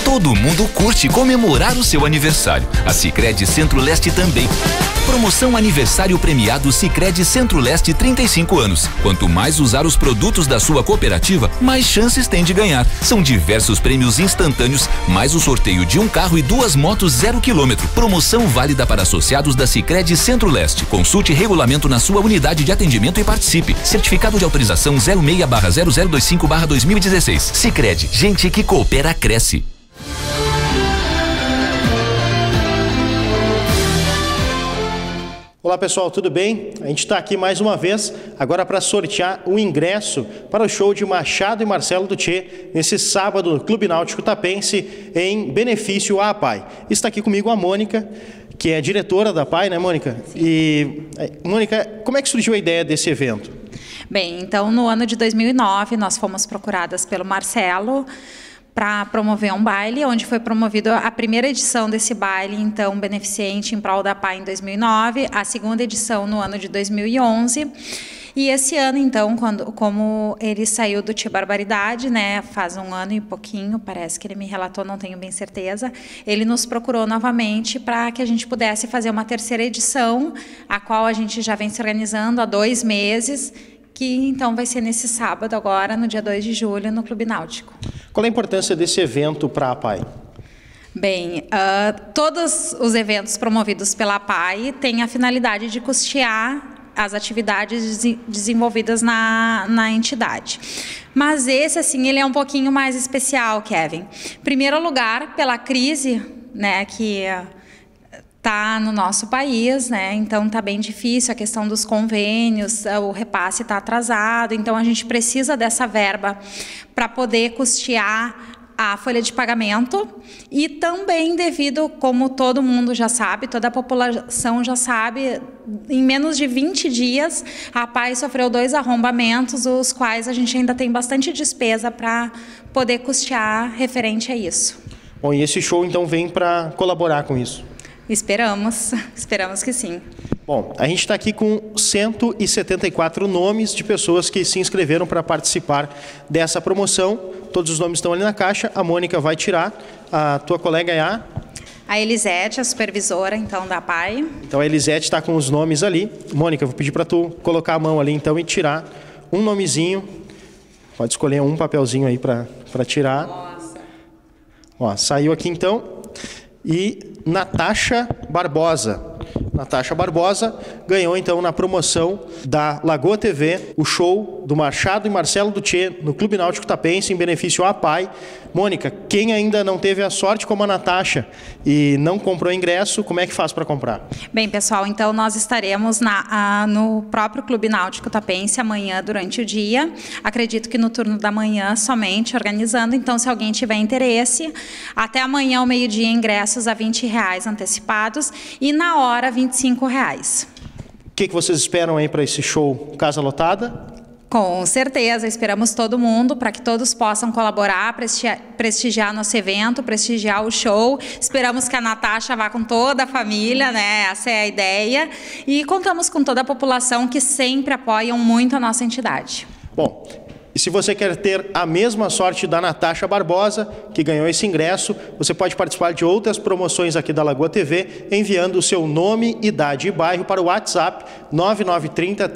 Todo mundo curte comemorar o seu aniversário. A Sicredi Centro-Leste também. Promoção Aniversário Premiado Sicredi Centro-Leste 35 anos. Quanto mais usar os produtos da sua cooperativa, mais chances tem de ganhar. São diversos prêmios instantâneos, mais o sorteio de um carro e 2 motos 0 km. Promoção válida para associados da Sicredi Centro-Leste. Consulte regulamento na sua unidade de atendimento e participe. Certificado de autorização 06/0025/2016. Sicredi, gente que coopera cresce. Olá pessoal, tudo bem? A gente está aqui mais uma vez, agora para sortear o ingresso para o show de Machado e Marcelo Duthiers, nesse sábado no Clube Náutico Tapense, em benefício à APAI. Está aqui comigo a Mônica, que é diretora da APAI, né, Mônica? Sim. E, Mônica, como é que surgiu a ideia desse evento? Bem, então no ano de 2009 nós fomos procuradas pelo Marcelo para promover um baile, onde foi promovido a primeira edição desse baile, então, beneficente em prol da APAI em 2009, a segunda edição no ano de 2011, e esse ano, então, como ele saiu do Tia Barbaridade, né, faz um ano e pouquinho, parece que ele me relatou, não tenho bem certeza, ele nos procurou novamente para que a gente pudesse fazer uma terceira edição, a qual a gente já vem se organizando há 2 meses, que então vai ser nesse sábado agora, no dia 2 de julho, no Clube Náutico. Qual a importância desse evento para a APAI? Bem, todos os eventos promovidos pela APAI têm a finalidade de custear as atividades desenvolvidas na entidade. Mas esse, assim, ele é um pouquinho mais especial, Kevin. Em primeiro lugar, pela crise, né, que está no nosso país, né? Então está bem difícil a questão dos convênios, o repasse está atrasado, então a gente precisa dessa verba para poder custear a folha de pagamento e também devido, como todo mundo já sabe, toda a população já sabe, em menos de 20 dias a APAI sofreu 2 arrombamentos, os quais a gente ainda tem bastante despesa para poder custear referente a isso. Bom, e esse show então vem para colaborar com isso? Esperamos que sim. Bom, a gente está aqui com 174 nomes de pessoas que se inscreveram para participar dessa promoção. Todos os nomes estão ali na caixa. A Mônica vai tirar. A tua colega é a Elisete, a supervisora, então, da APAI. Então, a Elisete está com os nomes ali. Mônica, eu vou pedir para tu colocar a mão ali, então, e tirar um nomezinho. Pode escolher um papelzinho aí para tirar. Nossa. Ó, saiu aqui, então. E Natasha Barbosa. Natasha Barbosa ganhou, então, na promoção da Lagoa TV, o show do Machado e Marcelo Duthiers no Clube Náutico Tapense, em benefício à APAI. Mônica, quem ainda não teve a sorte como a Natasha e não comprou ingresso, como é que faz para comprar? Bem, pessoal, então nós estaremos no próprio Clube Náutico Tapense amanhã durante o dia. Acredito que no turno da manhã somente organizando. Então, se alguém tiver interesse, até amanhã ao meio-dia ingressos a R$20 antecipados e na hora R$25. O que vocês esperam aí para esse show Casa Lotada? Com certeza, esperamos todo mundo para que todos possam colaborar, prestigiar nosso evento, prestigiar o show. Esperamos que a Natasha vá com toda a família, né? Essa é a ideia. E contamos com toda a população que sempre apoiam muito a nossa entidade. Bom, e se você quer ter a mesma sorte da Natasha Barbosa, que ganhou esse ingresso, você pode participar de outras promoções aqui da Lagoa TV, enviando o seu nome, idade e bairro para o WhatsApp 9930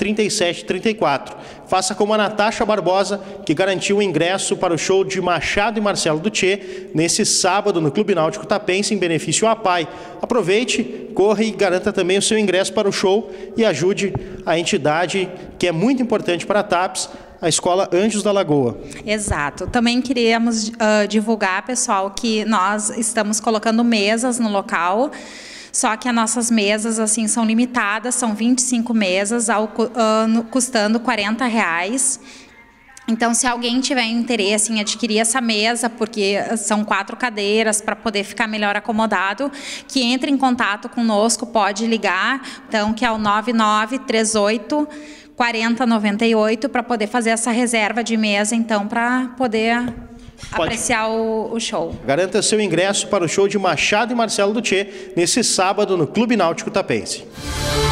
3734. Faça como a Natasha Barbosa, que garantiu o ingresso para o show de Machado e Marcelo Duthiers, nesse sábado no Clube Náutico Tapense, em benefício à APAI. Aproveite, corra e garanta também o seu ingresso para o show e ajude a entidade, que é muito importante para a TAPS, a Escola Anjos da Lagoa. Exato. Também queríamos divulgar, pessoal, que nós estamos colocando mesas no local, só que as nossas mesas assim são limitadas, são 25 mesas, custando R$40. Então, se alguém tiver interesse em adquirir essa mesa, porque são 4 cadeiras para poder ficar melhor acomodado, que entre em contato conosco, pode ligar, então, que é o 9938 4098 para poder fazer essa reserva de mesa, então, para poder apreciar o show. Garanta seu ingresso para o show de Machado e Marcelo Duthiers nesse sábado no Clube Náutico Tapense.